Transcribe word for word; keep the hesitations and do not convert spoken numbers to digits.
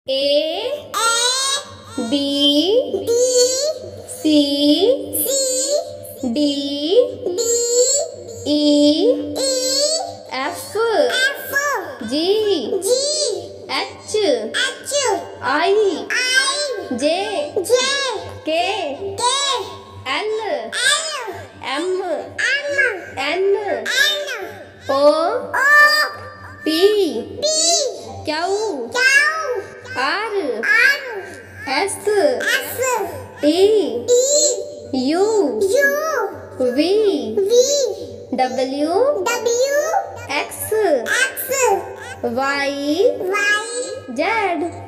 A A B B C C D D E E F F G G H H I I J J K K L L M M N N O O P P Q Q R R S S T T U U V V W W X X Y Y Z